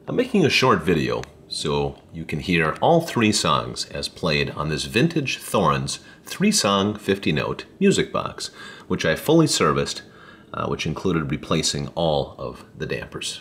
I'm making a short video so you can hear all three songs as played on this vintage Thorens 3-song 50-note music box, which I fully serviced, which included replacing all of the dampers.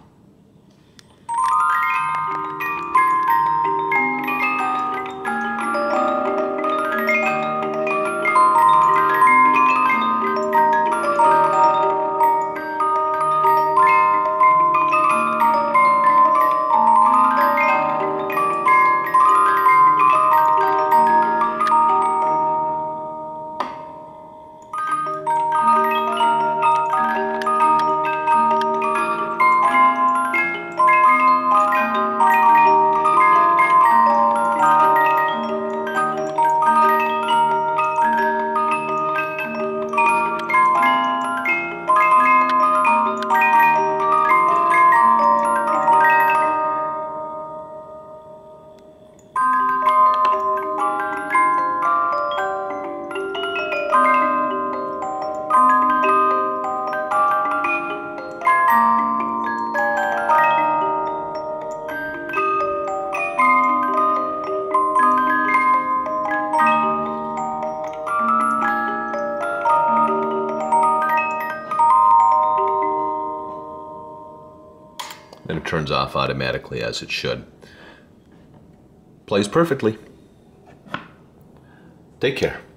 And it turns off automatically, as it should. Plays perfectly. Take care.